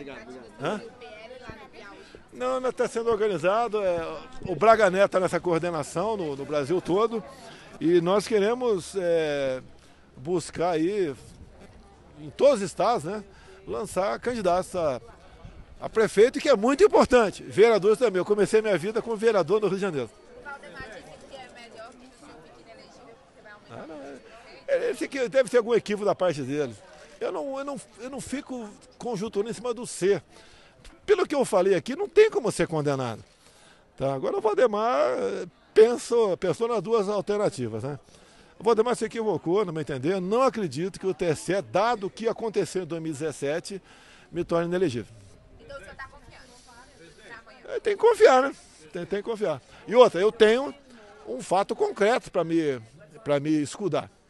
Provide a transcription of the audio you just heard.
Hã? Não está sendo organizado. O Braga Neto está nessa coordenação no Brasil todo. E nós queremos buscar aí, em todos os estados, né, lançar candidatos a prefeito, que é muito importante. Vereadores também. Eu comecei minha vida como vereador no Rio de Janeiro. O Valdemar disse que é melhor que o seu fique inelegível porque vai aumentar. Esse aqui deve ter algum equívoco da parte dele. Eu não fico conjunturando em cima do ser. Pelo que eu falei aqui, não tem como ser condenado. Tá? Agora o Valdemar pensou nas duas alternativas. Né? O Valdemar se equivocou, no meu entender. Não acredito que o TSE, dado o que aconteceu em 2017, me torne inelegível. Então o senhor está confiando para amanhã? Tem que confiar, né? Tem que confiar. E outra, eu tenho um fato concreto para me escudar.